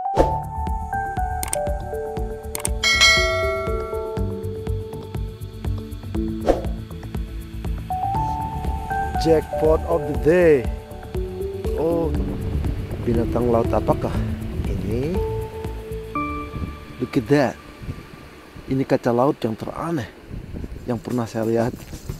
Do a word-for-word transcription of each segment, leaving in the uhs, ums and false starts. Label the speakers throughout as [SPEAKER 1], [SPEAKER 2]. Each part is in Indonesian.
[SPEAKER 1] Jackpot of the day. Oh, binatang laut apakah ini? Look at that. Ini kaca laut yang teraneh yang pernah saya lihat.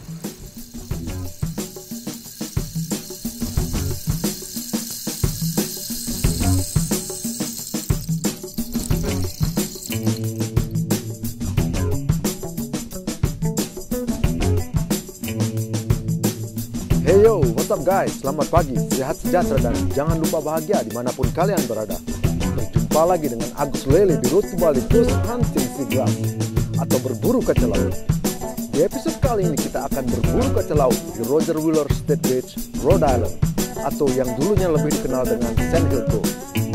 [SPEAKER 1] Hey yo, what's up guys? Selamat pagi, sehat sejahtera dan jangan lupa bahagia dimanapun kalian berada. Berjumpa lagi dengan Agus Lele di Road to Bali Cruise Hunting Sea Glass atau berburu kaca laut. Di episode kali ini kita akan berburu kaca laut di Roger Wheeler State Beach, Rhode Island, atau yang dulunya lebih dikenal dengan Sand Hill Cove.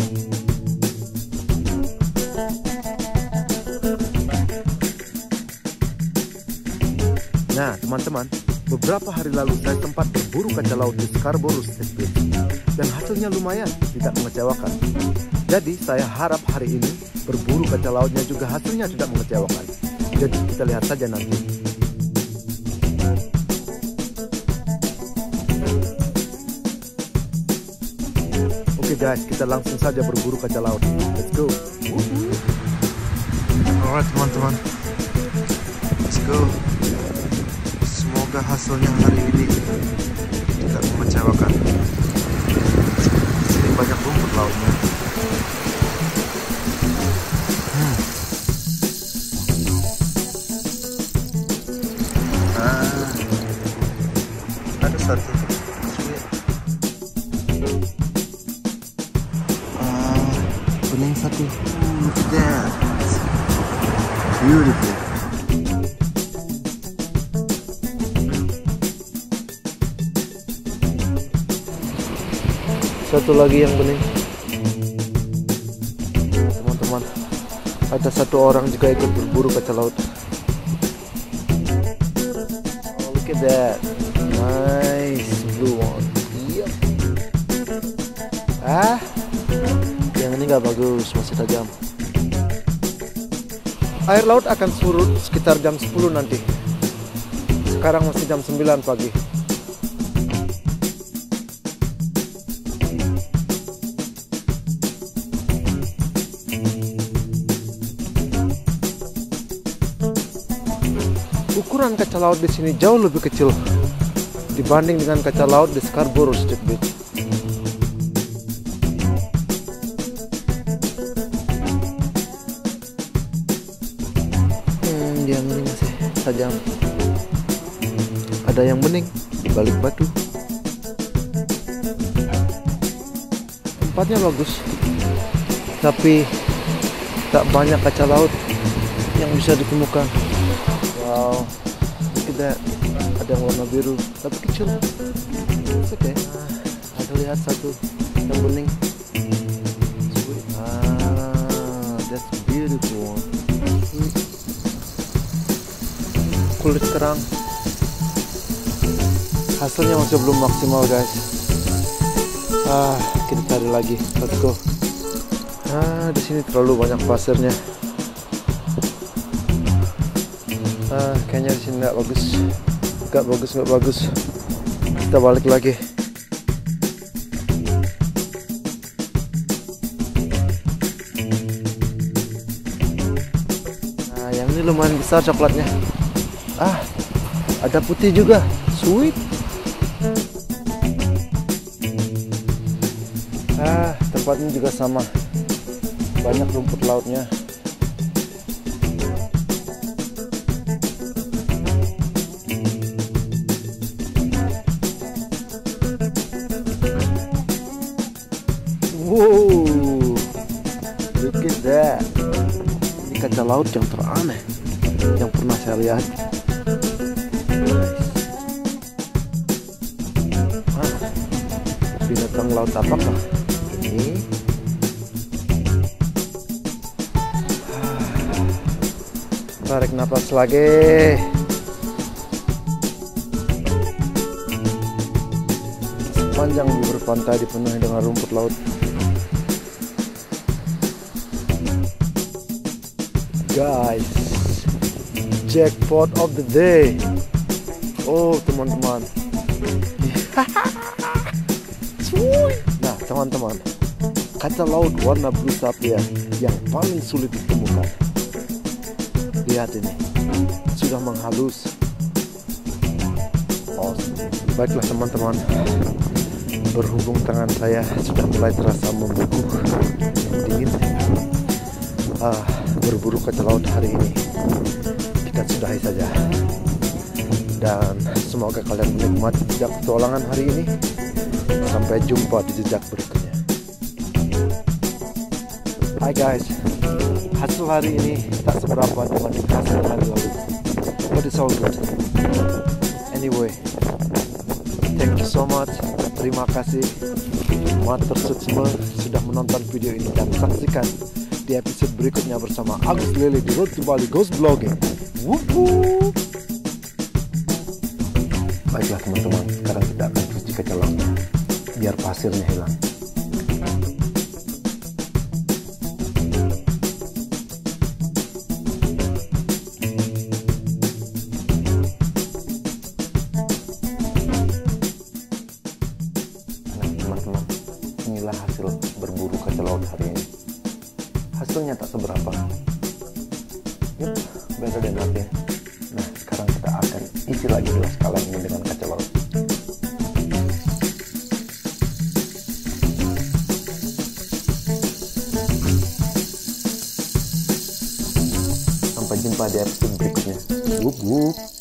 [SPEAKER 1] Nah teman-teman, beberapa hari lalu saya sempat berburu kaca laut di Scarborough State Beach dan hasilnya lumayan, tidak mengecewakan. Jadi saya harap hari ini berburu kaca lautnya juga hasilnya tidak mengecewakan. Jadi kita lihat saja nanti. Oke guys, kita langsung saja berburu kaca laut. Let's go.
[SPEAKER 2] Alright teman-teman, let's go. Semoga hasilnya hari ini tidak mengecewakan. Di sini banyak rumput lautnya. Hmm. Ah, ada satu. Ah, bening satu. Look at that. Beautiful.
[SPEAKER 1] Satu lagi yang bening. Teman-teman, ada satu orang juga ikut berburu kaca laut. Oh, look at that. Nice blue one. Yep. Ah, yang ini nggak bagus, masih tajam. Air laut akan surut sekitar jam sepuluh nanti. Sekarang masih jam sembilan pagi. Ukuran kaca laut di sini jauh lebih kecil dibanding dengan kaca laut di Scarborough State Beach. Hmm, yang ini masih tajam. Ada yang bening di balik batu. Tempatnya bagus, tapi tak banyak kaca laut yang bisa ditemukan. Wow, look at that. Ada yang warna biru, tapi kecil. It's okay. Nah, ada lihat satu yang bening. Sweet. Ah, that's beautiful. Hmm. Kulit kerang. Hasilnya masih belum maksimal guys. Ah, kita cari lagi. Let's go. Ah, di sini terlalu banyak pasirnya. Ah, kayaknya di sini nggak bagus, nggak bagus, nggak bagus. Kita balik lagi. Nah, yang ini lumayan besar coklatnya. Ah, ada putih juga, sweet. Ah, tempatnya juga sama, banyak rumput lautnya. Wow, look at that. Ini kaca laut yang teraneh yang pernah saya lihat. Ah, binatang laut apakah ini? Ah, tarik napas lagi. Sepanjang bibir pantai dipenuhi dengan rumput laut. guys, jackpot of the day. Oh teman-teman. Nah teman-teman, kaca laut warna blue sapphire yang paling sulit ditemukan. Lihat ini, sudah menghalus. Oh, baiklah teman-teman, berhubung tangan saya sudah mulai terasa membeku, dingin. Ah, berburu kaca laut hari ini kita sudahi saja. Dan semoga kalian menikmati jejak petualangan hari ini. Sampai jumpa di jejak berikutnya. Hai guys, hasil hari ini tak seberapa dengan hasil hari lalu, but it's all good. Anyway, thank you so much. Terima kasih Matur Sutsma sudah menonton video ini dan saksikan di episode berikutnya bersama Agus Lele di Road to Bali Ghost Vlogging. Wuhu. Baiklah teman-teman, sekarang kita akan cuci kaca lautnya biar pasirnya hilang. Nah teman-teman, inilah hasil berburu kaca laut hari ini. Hasilnya tak seberapa, yup, better than nothing. Nah sekarang kita akan isi lagi gelas kaleng ini dengan kaca laut. Sampai jumpa di episode berikutnya. Wup wup.